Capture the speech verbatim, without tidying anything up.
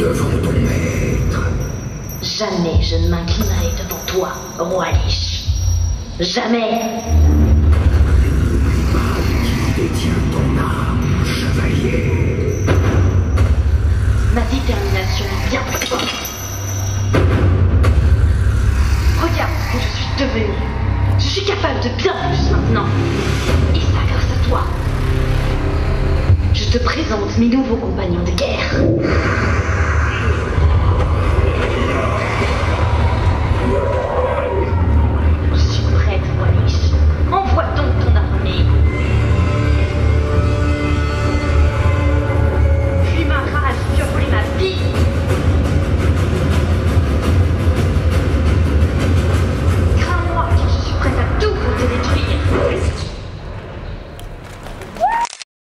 devant ton maître. Jamais je ne m'inclinerai devant toi, roi Lich. Jamais. Qui détient ton âme, chevalier? Ma détermination est bien plus forte. Regarde ce que je suis devenue. Je suis capable de bien plus maintenant. Et ça grâce à toi. Je te présente mes nouveaux compagnons de guerre.